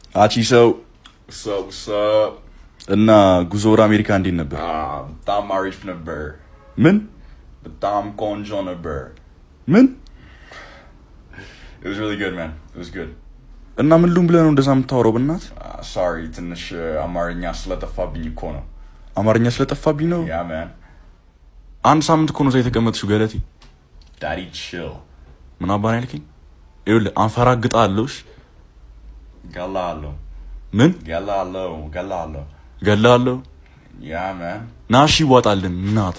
Achiso. What's up? And Guzora America and Dinner. Tam Marif Naber. Min? The Tam Conjon Naber. Min? It was really good, man. It was good. And I'm Lumblan does I'm Toro, but not? Sorry, it's in the Amarinas let the Fabin Kono. Amarinas let the Fabino? Yeah, man. And some to conversate come with Sugarity. Daddy, chill. Manabanelking? You'll Anfarag get allos. Galalo. Min? Galalo. Galalo? Yeah, man. Now she what I'll not.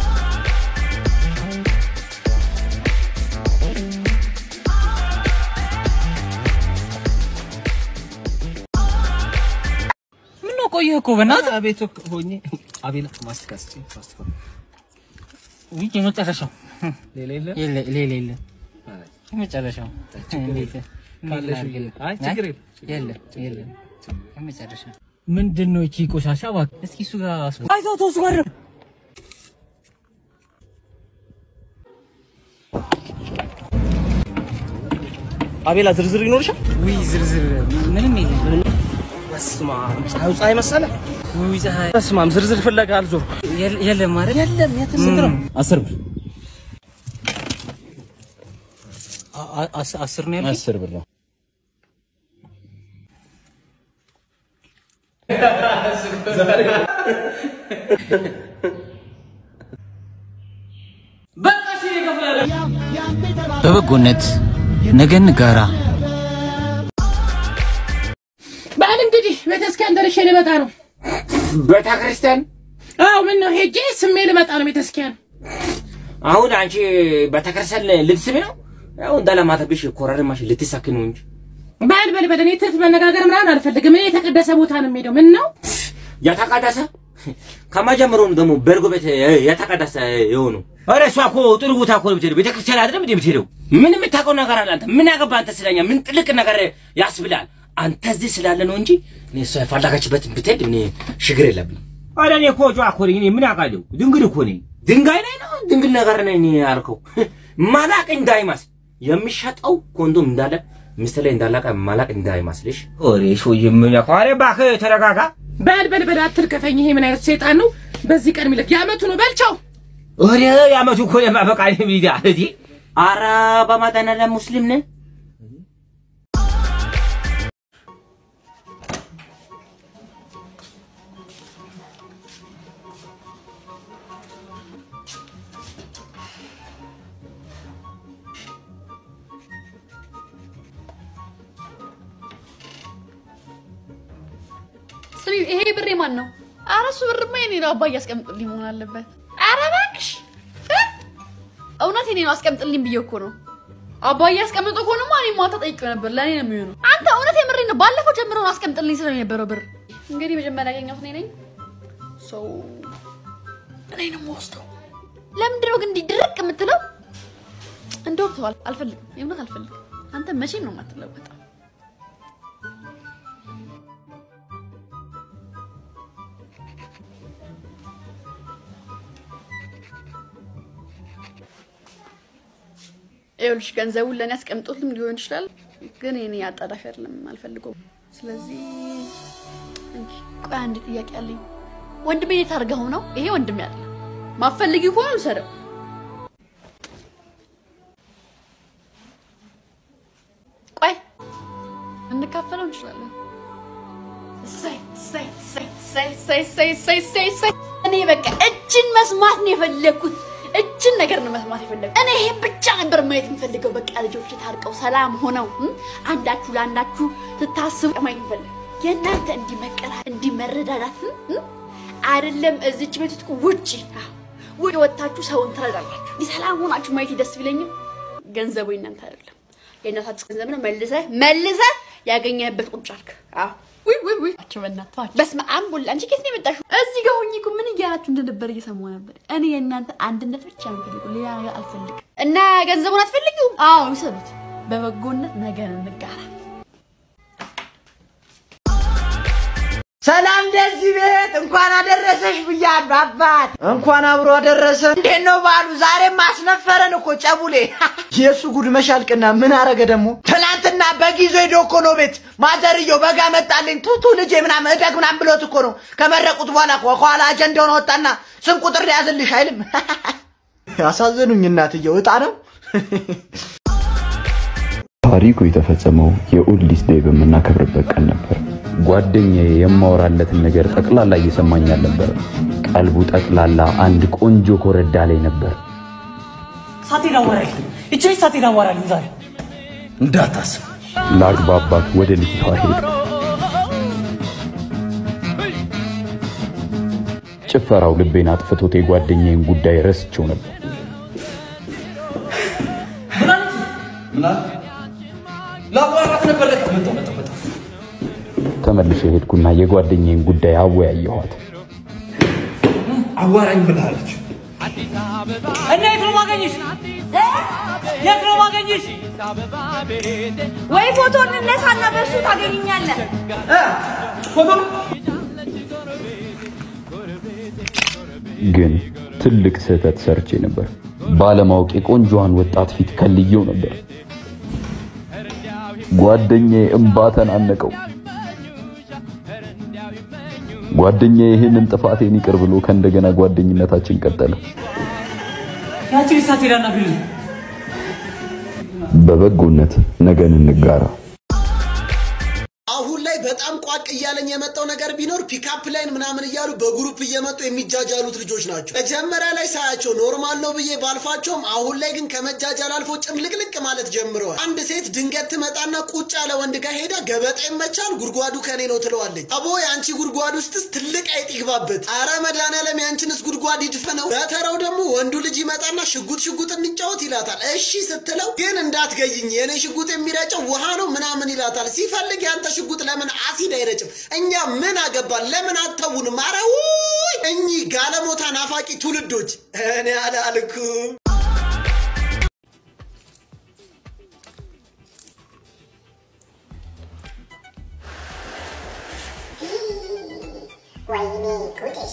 Koyo ko banat abeto hoñi abila maskasti fast wi que no te raso ሌሌለ ሌሌለ መጨረሻው እንዴት አይ ችግር የለ መጨረሻው ምንድነው እቺ ቆሻሻ ባክ እስኪ እሱ ጋር አይቶ ተሱ ጋር አቤላ ዝርዝር ይኖርሻል ዊ ዝርዝር ምንም የለም በስማ ፀሐይ መሰለ ወይ ፀሐይ በስማም ዝርዝር ፍለጋ አልዞር የለም ማለት የለም የተሰጠው 10 ብር 10 ነው 10 ብር ነው በቃሽ ይከፍላል በበጎነት ነገን ጋራ ባል እንግዲህ ቤተክርስቲያን ደርሼ ልመጣ ነው ቤተክርስቲያን አው ምን ነው ሄጄ ስሜ ልመጣ ነው ቤተክርስቲያን አሁን አንቺ ቤተክርስቲያን ልትስሚ ነው ያው እንዳለማተብሽ ኮራርማሽ ልትሳክኑ እንጂ ባል እኔ ትርፍ መነጋገር ምናምን አልፈልግም እኔ የተቀደሰ ቦታ ነው የምሄደው ምን ነው የተቀደሰ ከማጀምሩ ደሞ በርጎ ቤት የተቀደሰ ይሆኑ አረ ሷኮ ጥሩ ቦታ እኮ ነው የምትሄደው ቤተክርስቲያን አይደለም እንዴ የምትሄደው ምን የምታውቀው ነገር አለ አንተ ምን ያገባ አንተ ስለኛ ምን ጥልቅ ነገር ያስብላል አንተ እዚህ ስላለ ነው እንጂ እኔ እሷ ያፋላጋችበት ብትሄድ እኔ ችግር የለብኝ አረ እኔ እኮ ጆ አኮ ነኝ ምን አውቃለሁ ድንግል እኮ ነኝ ድንጋይ ላይ ነው ድንግል ነገር ነኝ ያልከው ማላቅ እንዳይማስ የሚሸጠው ኮንዶም እንዳለ ሚስት ላይ እንዳላቀ ማላቅ እንዳይማስልሽ ኦሬ ሾይ ምን ያኳረ ባከ ተረጋጋ በል አትርከፈኝ ይሄ ምን አይነት ሰይጣን ነው በዚህ ቀን ሚለፍ ያመቱ ነው በልቻው ኦሬ ያመቱ እኮ ለማበቃ ሚዲያ እዲ አራ በማዳና ለሙስሊም ነን ይሄ ብሬ ማን ነው አራሱ ብርማ የኔ ነው አባዬ አስቀምጥልኝ መሆን አለበት አረ እባክሽ እውነት የኔ ነው አስቀምጥልኝ ብዬ እኮ ነው አባዬ አስቀምጦ እኮ ነው ማን ማታ ጠይቀው ነበር ለኔ ነው የሚሆነው አንተ እውነት የምሬ ነው ባለፈው ጀምሮ አስቀምጥልኝ ስለኔ ነበረው ብር እንግዲህ መጀመሪያ ያገኘሁት ነኝ ሶ እኔ ነው የምወስደው ለምንድን ነው ግን እንዲድርቅ የምትለው እንደው ተዋል አልፈልግም የእውነት አልፈልግም አንተ መቼም ነው የማትለወጠው ይኸውልሽ ገንዘቡን ለኔ አስቀምጦልም ሊሆን ይችላል ግን እኔ ያጣዳሽ አይደለም አልፈልገው ስለዚህ እንጂ ቆይ አንድ ጥያቄ አለኝ ወንድሜ የታርገው ነው ይሄ ወንድሜ አይደል ማፈልጊው ሆኖ ሰረው ቆይ እንካፈለው እንችላለን ሳይ እኔ በቃ እጅን መስማት ነው የፈለኩት እጅን ነገር ነው መስማት የፈለኩት እኔ ይሄ ብቻ ነበር ማየት የምፈልገው በቃ ልጆች ታርቀው ሰላም ሆነው አንዳችሁ ለአንዳችሁ ተታስቡ ማየት የምፈልግ የናንተ እንዲመቀራ እንዲመረዳዳት አይደለም እዚች ቤት ውጪ ወጣችሁ ሰውን ትረዳላችሁ ሰላም ሆናችሁ ማየት ደስ ቢለኝም ገንዘቡ እናንተ አይደለም የናታችሁ ገንዘብ ነው መልሰ ያገኘህበት ቁጭ አልክ ወይ አቸመናት በስመ አብ ወልድ አንቺ ከስኔ መጣሽ እዚህ ጋር ሆኜ እኮ ምን እያላችሁ እንደነበር እየሰማሁ ነበር እኔ የእናንተ አንድነት ብቻ ነው ፈልጉ ሌላ ነገር አልፈልግም እና ገንዘቡን አትፈልጊው አዎ ይሰሩት በበጎነት ነገር እንጋራ ሰላም ለዚህ ቤት እንኳን አደረሰሽ ብያለሁ አባት እንኳን አብሮ አደረሰ እንዴት ነው ባሉ ዛሬ ማስነፈረን እኮ ጨቡሌ የሱ ጉድ መሻልቅና ምን አረገ ደግሞ ትናንትና እና በጊዜ ሄዶ እኮ ነው ቤት ማዘርየው በጋ መጣልኝ ቱቱ ልጄ ምናምን እደግ ምናምን ብሎት እኮ ነው ከመረቁት በኋላ ከኋላ አጀንዳውን ወጣና ስም ቁጥር ያዝልሽ አይልም ያሳዘኑኝ እናትየው እጣ ነው ታሪኩ የተፈጸመው የኡልዲስ ዴይ በመናከብርበት ቀን ነበር ጓደኛዬ የማወራለትን ነገር ጠቅላላ እየሰማኝ ነበር ቀልቡ ጠቅላላ አንድ ቆንጆ ኮረዳ ላይ ነበር ሳቲና ወራይ እቺ ሳቲና ወራይ ዛሬ እንዳታስብ ላግባባት ወደ ልጅቷ ሄደ ጭፈራው ልቤን አጥፍቶት የጓደኛዬን ጉዳይ ረስቼው ነበር ላቋራት ነበር ለተመጣ ተመልሼ ሄድኩና የጓደኛዬን ጉዳይ አወያየኋት አዋራኝ ብላለች እና የት ነው ማገኝሽ ወይ ፎቶ እንነሳና በሱ ታገኝኛለህ ፎቶ ግን ትልቅ ስህተት ሰርቼ ነበር ባለማወቅ የቆንጆዋን ወጣት ፊት ከልየው ነበር ጓደኛዬ እንባተን አነቀው ጓደኛዬ ይሄንን ጥፋቴን ይቅር ብሎ ከእንደገና ጓደኝነታችን ቀጠለ ያቺ ሳቲራና ቢሉ በበጎነት ነገን እንጋራ አሁን ላይ በጣም ቋቅ እያለኝ የመጣው ነገር ቢኖር ፒካፕ ላይን ምናምን እያሉ በግሩፕ እየመጡ የሚጃጃሉት ልጆች ናቸው መጀመሪያ ላይ ሳያቸው ኖርማል ነው ብዬ ባልፋቸውም አሁን ላይ ግን ከመጃጃል አልፎ ጭምልቅልቅ ማለት ጀምረዋል አንድ ሴት ድንገት ትመጣና ቁጭ ያለ ወንድ ጋር ሄዳ ገበጣ ይመቻል ጉርጓዱ ከኔ ነው ትለዋለች አቦ ያንቺ ጉርጓድ ውስጥስ ትልቅ አይጥ ይግባበት አረ መድኃኒዓለም ያንቺንስ ጉርጓድ ይድፈነው በተራው ደግሞ ወንዱ ልጅ ይመጣና ሽጉጥ እንጫወት ይላታል እሺ ስትለው ግን እንዳትገይኝ የኔ ሽጉጥ የሚረጨው ውሃ ነው ምናምን ይላታል ሲፈልግ ያንተ ሽጉጥ ለምን አሲድ አይረጭም እኛ ምን አገባን ለምን አተውንም አረው እኚ ጋለሞታ ናፋቂ ትውልዶች እኔ አላልኩም ወይኔ ጉድሽ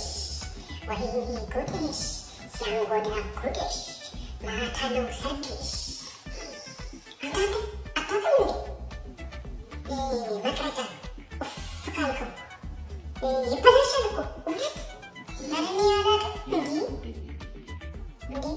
ሲያንጎዳ ጉድሽ ማታ ነው ሰርግሽ አታውቅም መቅረጫ ካልከው ይበላሻል እኮ እውነት ለእኔ አላውቅም እንዴ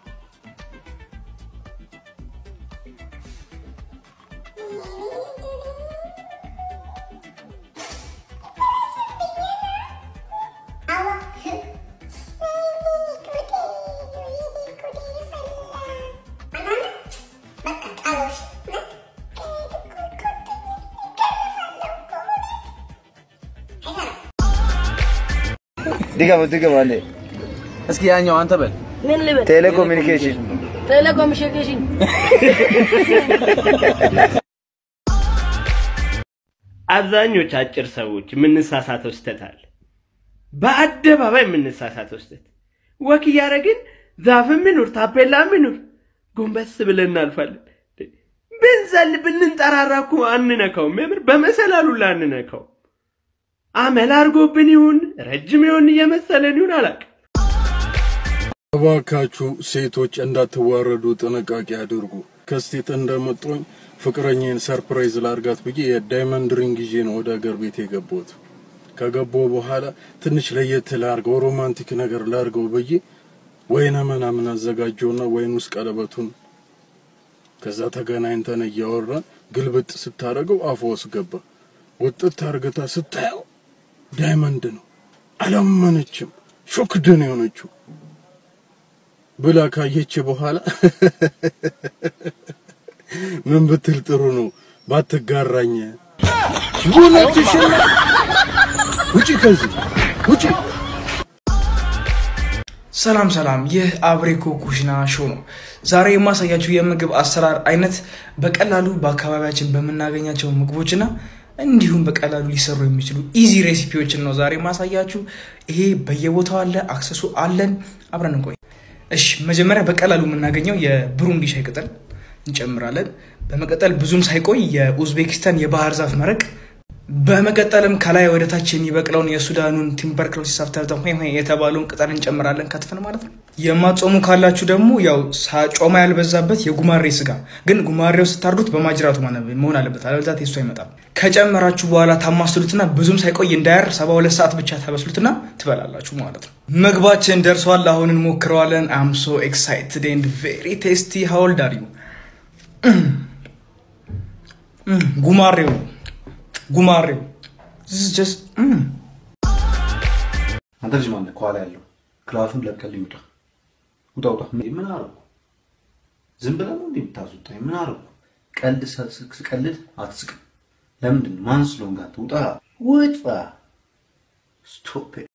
ድገም አንዴ እስኪ ያኛው አንተ በል ምን ልበል ቴሌኮሙኒኬሽን አብዛኞቹ አጭር ሰዎች ምንሳሳተው ስተታል በአደባባይ ምንሳሳተው ስተት ወክ ያረግን ዛፍ ምኑር ታፔላ ምኑር ጎንበስ ብለን እናልፋለን በንዘል ብንንጠራራኩ አንነካው ምምር በመሰላሉ ላንነካው አመል አርጎብን ይሁን ረጅም ይሁን የመሰለን ይሁን አላቅ እባካችሁ ሴቶች እንዳትዋረዱ ጥንቃቄ አድርጉ ከስቴት እንደመጣኝ ፍቅረኛዬን ሰርፕራይዝ ላርጋት ብዬ የዳይመንድ ሪንግ ይዤ ነው ወደ ሀገር ቤት የገባሁት ከገባሁ በኋላ ትንሽ ለየት ላርገው ሮማንቲክ ነገር ላርገው ብዬ ወይነ ምናምን አዘጋጀውና ወይን ውስጥ ቀለበቱን ከዛ ተገናኝተን እያወራን ግልብጥ ስታረገው አፏ ውስጥ ገባ ወጥታ አርገታ ስታየው ዳይመንድ ነው አላመነችም ሾክድ ነው የሆነችው ብላ ካየች በኋላ ምን ብትል ጥሩ ነው ባትጋራኝ ጉነትሽና ውጪ ከዚህ ውጪ ሰላም ይህ አብሬኮ ኩሽና ሾው ነው ዛሬ የማሳያችሁ የምግብ አሰራር አይነት በቀላሉ በአካባቢያችን በመናገኛቸው ምግቦችና እንዲሁም በቀላሉ ሊሰሩ የሚችሉ ኢዚ ሬሲፒዎችን ነው ዛሬ ማሳያችሁ ይሄ በየቦታው አለ አክሰሱ አለን አብረን እንቆይ እሺ መጀመሪያ በቀላሉ የምናገኘው የብሩንዲ ሻይ ቅጠል እንጨምራለን በመቀጠል ብዙም ሳይቆይ የኡዝቤኪስታን የባህር ዛፍ መረቅ በመቀጠልም ከላይ ወደ ታች የሚበቅለውን የሱዳኑን ቲምበርክሎሲስ አፍተር የተባለውን ቅጠል እንጨምራለን ከትፈን ማለት ነው የማጾሙ ካላችሁ ደግሞ ያው ጮማ ያልበዛበት የጉማሬ ስጋ ግን ጉማሬው ስታርዱት በማጅራቱ መሆን አለበት አለበለዚያ ቴስቱ አይመጣም። ከጨመራችሁ በኋላ ታማስሉትና ብዙም ሳይቆይ እንዳያር 72 ሰዓት ብቻ ታበስሉትና ትበላላችሁ ማለት ነው። ምግባችን ደርሷል። አሁን እንሞክረዋለን። I'm so excited and very tasty. How old are you? ጉማሬው this is just አንተ ልጅ ማን ከኋላ ያለው ክላሱን ለቀልኝ ውጣ ምን አረኩ? ዝም ብለህ ነው እንደምታዙጣኝ? ምን አረኩ? ቀልድ ስቀልድ አትስቅ። ለምንድን ማን ስለሆንክ ውጣ Stop it.